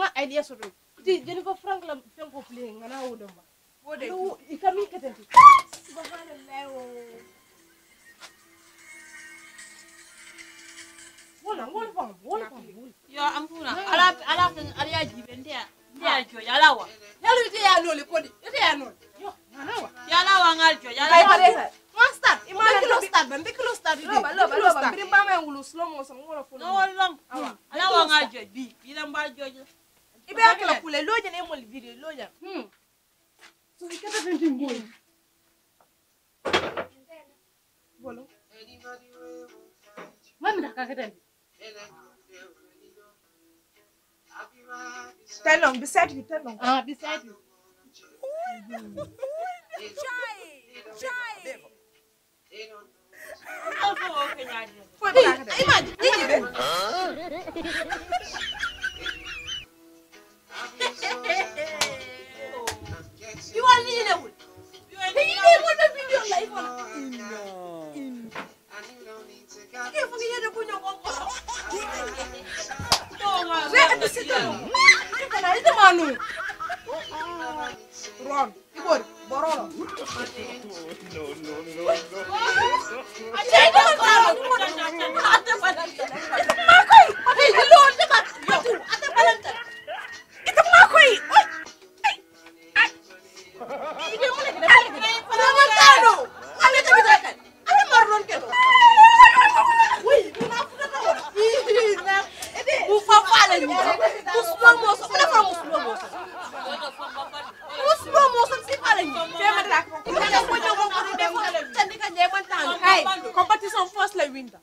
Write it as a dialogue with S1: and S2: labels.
S1: nga idea so do ti Jennifer Frank la fen ko play ngana wo do ma wode ikami ketenti subhanallah wala
S2: yo ampuna ala ya jibe ndia jo yalawa
S1: yalu ite ya no le kodi ite ya no yo nganawa
S2: yalawa ngal jo yalawa
S1: start imana kilo start loba birim ba ma ngulu slow motion ngoro fo
S2: no long alawa ngal jo bi bilam ba jo
S1: ibe akela kule loje ne mol video loja so ikata fenti ngol bolo mami nakakata tell them beside you beside you Chai you want me to know you want the video live Ron, Ibor, Borolo. Competition first like winter.